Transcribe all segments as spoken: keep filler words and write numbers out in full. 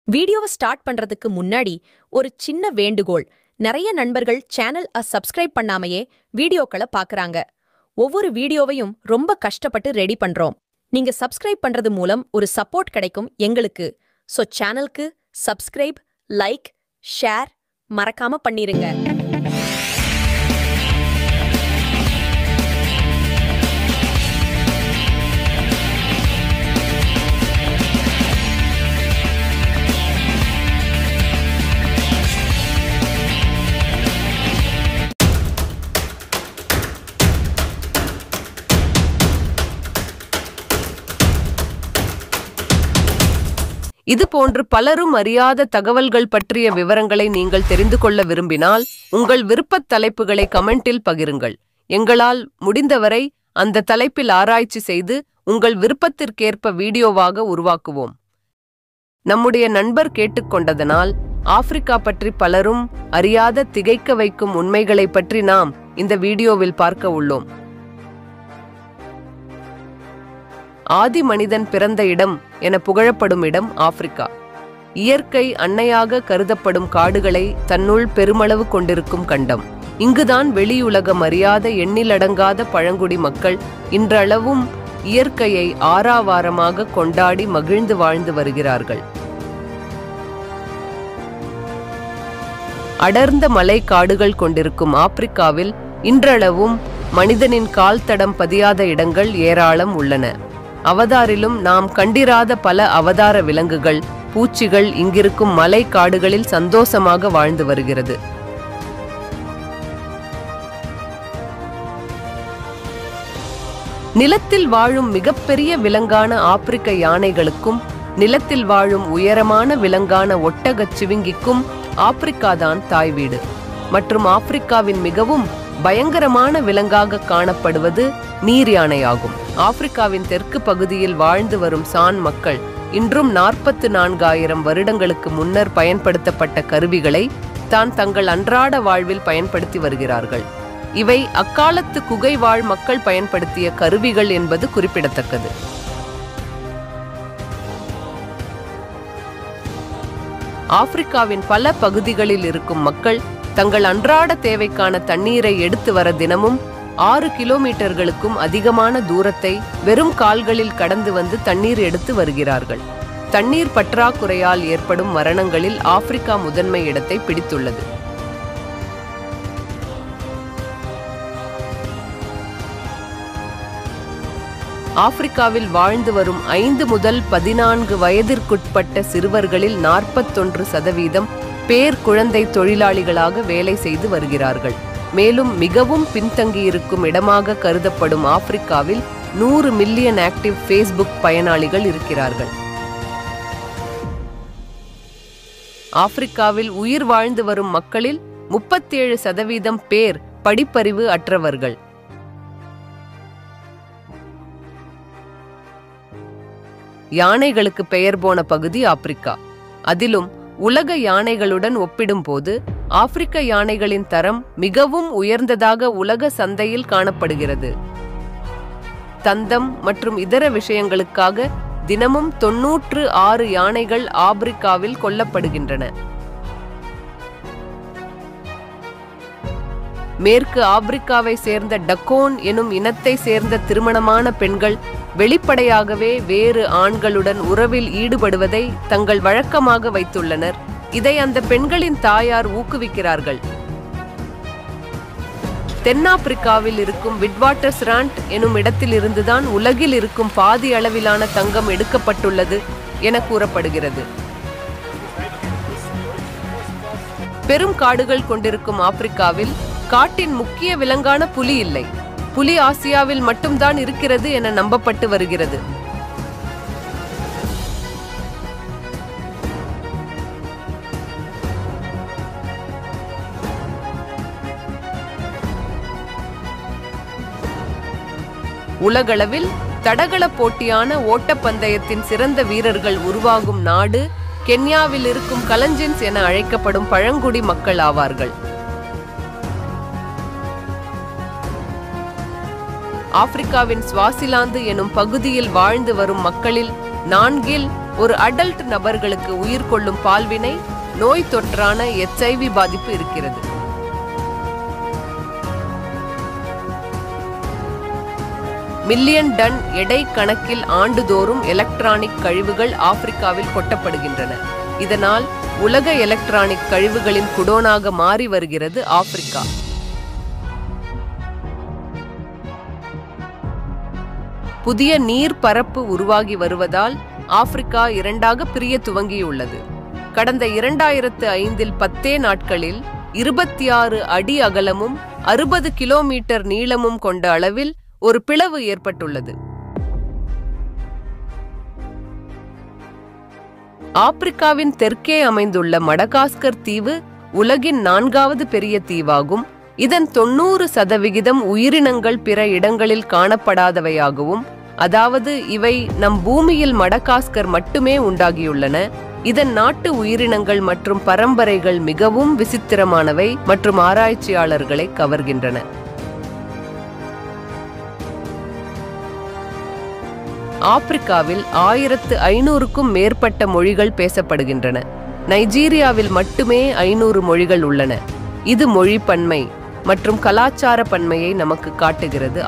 வீடியோவை ஸ்டார்ட் பண்றதுக்கு முன்னாடி ஒரு சின்ன வேண்டுகோள். நிறைய நண்பர்கள் சேனல் அ சப்ஸ்கிரைப் பண்ணாமையே வீடியோக்களை பார்க்கறாங்க. ஒவ்வொரு வீடியோவையும் ரொம்ப கஷ்டப்பட்டு ரெடி பண்றோம். நீங்க சப்ஸ்கிரைப் பண்றது மூலம் ஒரு சப்போர்ட் கிடைக்கும் எங்களுக்கு. சோ சேனலுக்கு சப்ஸ்கிரைப், லைக், ஷேர் மறக்காம பண்ணிருங்க. இது போன்று பலரும் அறியாத தகவல்கள் பற்றிய விவரங்களை நீங்கள் தெரிந்து கொள்ள விரும்பினால் உங்கள் விருப்பத் தலைப்புகளை கமெண்டில் பகிருங்கள். எங்களால் முடிந்தவரை அந்த தலைப்பில் ஆராய்ச்சி செய்து உங்கள் விருப்பத்திற்கேற்ப வீடியோவாக உருவாக்குவோம். நம்முடைய நண்பர் கேட்டுக்கொண்டதனால் ஆப்பிரிக்கா பற்றி பலரும் அறியாத திகைக்க வைக்கும் உண்மைகளை பற்றி நாம் இந்த வீடியோவில் பார்க்க உள்ளோம். ஆதி மனிதன் பிறந்த இடம் என புகழப்படும் இடம் ஆப்பிரிக்கா. இயற்கை அன்னையாக கருதப்படும் காடுகளை தன்னுள் பெருமளவு கொண்டிருக்கும் கண்டம். இங்குதான் வெளியுலகம் அறியாத எண்ணிலடங்காத பழங்குடி மக்கள் இன்றளவும் இயற்கையை ஆறாவாரமாக கொண்டாடி மகிழ்ந்து வாழ்ந்து வருகிறார்கள். அடர்ந்த மலை காடுகள் கொண்டிருக்கும் ஆப்பிரிக்காவில் இன்றளவும் மனிதனின் கால் தடம் பதியாத இடங்கள் ஏராளம் உள்ளன. அவதாரிலும் நாம் கண்டிராத பல அவதார விலங்குகள், பூச்சிகள் இங்கிருக்கும் மலை காடுகளில் சந்தோஷமாக வாழ்ந்து வருகிறது. நிலத்தில் வாழும் மிகப்பெரிய விலங்கான ஆப்பிரிக்க யானைகளுக்கும் நிலத்தில் வாழும் உயரமான விலங்கான ஒட்டகச் சிவிங்கிக்கும் ஆப்பிரிக்காதான் தாய் வீடு. மற்றும் ஆப்பிரிக்காவின் மிகவும் பயங்கரமான விலங்காக காணப்படுவது நீர் யானையாகும். ஆப்பிரிக்காவின் தெற்கு பகுதியில் வாழ்ந்து வரும் சான் மக்கள் இன்றும் நாற்பத்து நான்காயிரம் வருடங்களுக்கு முன்னர் பயன்படுத்தப்பட்ட கருவிகளை தான் தங்கள் அன்றாட வாழ்வில் பயன்படுத்தி வருகிறார்கள். இவை அக்காலத்து குகை வாழ் மக்கள் பயன்படுத்திய கருவிகள் என்பது குறிப்பிடத்தக்கது. ஆப்பிரிக்காவின் பல பகுதிகளில் இருக்கும் மக்கள் தங்கள் அன்றாட தேவைக்கான தண்ணீரை எடுத்து வர தினமும் ஆறு கிலோமீட்டர்களுக்கும் அதிகமான தூரத்தை வெறும் கால்களில் கடந்து வந்து தண்ணீர் எடுத்து வருகிறார்கள். தண்ணீர் பற்றாக்குறையால் ஏற்படும் மரணங்களில் ஆப்பிரிக்கா முதன்மை இடத்தை பிடித்துள்ளது. ஆப்பிரிக்காவில் வாழ்ந்து வரும் ஐந்து முதல் பதினான்கு வயதிற்குட்பட்ட சிறுவர்களில் நாற்பத்தொன்று சதவீதம் பேர் குழந்தை தொழிலாளிகளாக வேலை செய்து வருகிறார்கள். மேலும் மிகவும் பின்தங்கியிருக்கும் இடமாக கருதப்படும் ஆப்பிரிக்காவில் நூறு மில்லியன் ஆக்டிவ் ஃபேஸ்புக் பயனாளிகள் இருக்கிறார்கள். ஆப்பிரிக்காவில் உயிர் வாழ்ந்து வரும் மக்களில் முப்பத்தேழு சதவீதம் பேர் படிப்பறிவு அற்றவர்கள். யானைகளுக்கு பெயர் போன பகுதி ஆப்பிரிக்கா. அதிலும் உலக யானைகளுடன் ஒப்பிடும்போது ஆப்பிரிக்க யானைகளின் தரம் மிகவும் உயர்ந்ததாக உலக சந்தையில் காணப்படுகிறது. தந்தம் மற்றும் இதர விஷயங்களுக்காக தினமும் தொன்னூற்று ஆறு யானைகள் ஆப்பிரிக்காவில் கொல்லப்படுகின்றன. மேற்கு ஆப்பிரிக்காவை சேர்ந்த டக்கோன் எனும் இனத்தை சேர்ந்த திருமணமான பெண்கள் வெளிப்படையாகவே வேறு ஆண்களுடன் உறவில் ஈடுபடுவதை தங்கள் வழக்கமாக வைத்துள்ளனர். இதை அந்த பெண்களின் தாயார் ஊக்குவிக்கிறார்கள். தென்னாப்பிரிக்காவில் இருக்கும் விட்வாட்டர்ஸ்ராண்ட் எனும் இடத்தில் இருந்துதான் உலகில் இருக்கும் பாதி அளவிலான தங்கம் எடுக்கப்பட்டுள்ளது என கூறப்படுகிறது. பெரும் காடுகள் கொண்டிருக்கும் ஆப்பிரிக்காவில் காட்டின் முக்கிய விலங்கான புலி இல்லை. புலி ஆசியாவில் மட்டும்தான் இருக்கிறது என நம்பப்பட்டு வருகிறது. உலகளவில் தடகள போட்டியான ஓட்டப்பந்தயத்தின் சிறந்த வீரர்கள் உருவாகும் நாடு கென்யாவில் இருக்கும் கலஞ்சின்ஸ் என அழைக்கப்படும் பழங்குடி மக்கள் ஆவார்கள். ஆப்பிரிக்காவின் ஸ்வாசிலாந்து எனும் பகுதியில் வாழ்ந்து வரும் மக்களில் நான்கில் ஒரு அடல்ட் நபர்களுக்கு உயிர் கொள்ளும் பால்வினை நோய் தொற்றான எச் ஐ வி பாதிப்பு இருக்கிறது. மில்லியன் டன் எடை கணக்கில் ஆண்டுதோறும் எலக்ட்ரானிக் கழிவுகள் ஆப்பிரிக்காவில் கொட்டப்படுகின்றன. இதனால் உலக எலக்ட்ரானிக் கழிவுகளின் குடோனாக மாறி வருகிறது ஆப்பிரிக்கா. புதிய நீர் பரப்பு உருவாகி வருவதால் ஆப்பிரிக்கா இரண்டாக பிரிய துவங்கியுள்ளது. கடந்த இரண்டாயிரத்து ஐந்தில் பத்தே நாட்களில் இருபத்தி ஆறு அடி அகலமும் அறுபது கிலோமீட்டர் நீளமும் கொண்ட அளவில் ஒரு பிளவு ஏற்பட்டுள்ளது. ஆப்பிரிக்காவின் தெற்கே அமைந்துள்ள மடகாஸ்கர் தீவு உலகின் நான்காவது பெரிய தீவாகும். இதன் தொன்னூறு சதவிகிதம் உயிரினங்கள் பிற இடங்களில் காணப்படாதவையாகவும், அதாவது இவை நம் பூமியில் மடகாஸ்கர் மட்டுமே உண்டாகியுள்ளன. இதன் நாட்டு உயிரினங்கள் மற்றும் பரம்பரைகள் மிகவும் விசித்திரமானவை மற்றும் ஆராய்ச்சியாளர்களை கவர்கின்றன. ஆப்பிரிக்காவில் ஆயிரத்து ஐநூறுக்கும் மேற்பட்ட மொழிகள் பேசப்படுகின்றன. நைஜீரியாவில் மட்டுமே ஐநூறு மொழிகள் உள்ளன. இது மொழி பன்மை மற்றும் கலாச்சார பன்மையை நமக்கு காட்டுகிறது.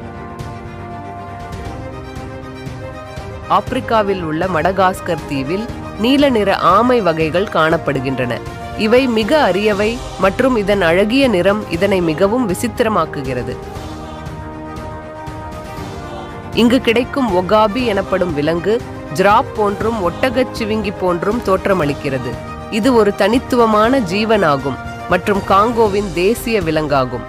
ஆப்பிரிக்காவில் உள்ள மடகாஸ்கர் தீவில் நீல நிற ஆமை வகைகள் காணப்படுகின்றன. இவை மிக அரியவை மற்றும் இதன் அழகிய நிறம் இதனை மிகவும் விசித்திரமாக்குகிறது. இங்கு கிடைக்கும் ஒகாபி எனப்படும் விலங்கு ஜிராப் போன்றும் ஒட்டகச் சிவிங்கி போன்றும் தோற்றமளிக்கிறது. இது ஒரு தனித்துவமான ஜீவனாகும் மற்றும் காங்கோவின் தேசிய விலங்காகும்.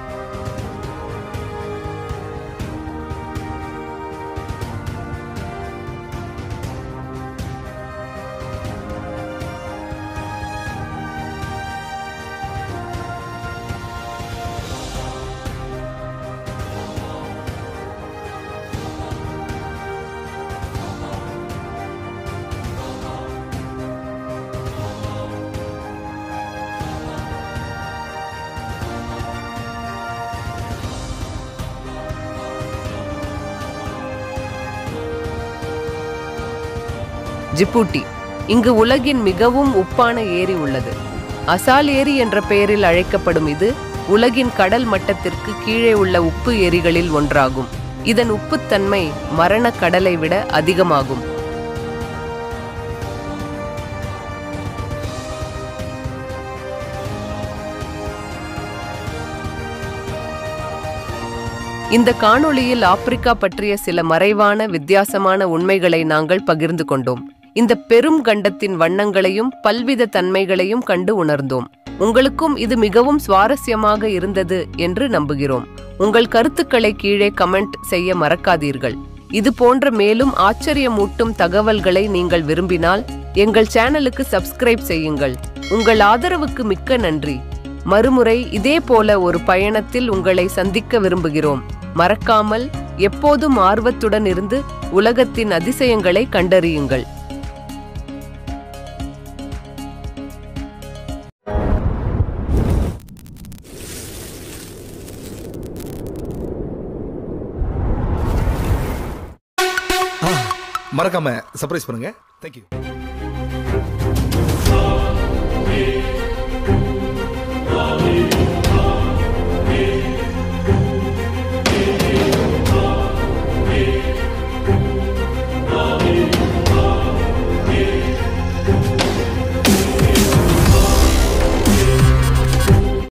ஜிபூட்டி இங்கு உலகின் மிகவும் உப்பான ஏரி உள்ளது. அசால் ஏரி என்ற பெயரில் அழைக்கப்படும் இது உலகின் கடல் மட்டத்திற்கு கீழே உள்ள உப்பு ஏரிகளில் ஒன்றாகும். இதன் உப்புத்தன்மை மரண கடலை விட அதிகமாகும். இந்த காணொளியில் ஆப்பிரிக்கா பற்றிய சில மறைவான வித்தியாசமான உண்மைகளை நாங்கள் பகிர்ந்து கொண்டோம். இந்த பெரும் கண்டத்தின் வண்ணங்களையும் பல்வித தன்மைகளையும் கண்டு உணர்ந்தோம். உங்களுக்கும் இது மிகவும் சுவாரஸ்யமாக இருந்தது என்று நம்புகிறோம். உங்கள் கருத்துக்களை கீழே கமெண்ட் செய்ய மறக்காதீர்கள். இது போன்ற மேலும் ஆச்சரியமூட்டும் தகவல்களை நீங்கள் விரும்பினால் எங்கள் சேனலுக்கு சப்ஸ்கிரைப் செய்யுங்கள். உங்கள் ஆதரவுக்கு மிக்க நன்றி. மறுமுறை இதே போல ஒரு பயணத்தில் உங்களை சந்திக்க விரும்புகிறோம். மறக்காமல் எப்போதும் ஆர்வத்துடன் இருந்து உலகத்தின் அதிசயங்களை கண்டறியுங்கள். மறக்காம சர்ப்ரைஸ் பண்ணுங்க. தேங்க்யூ.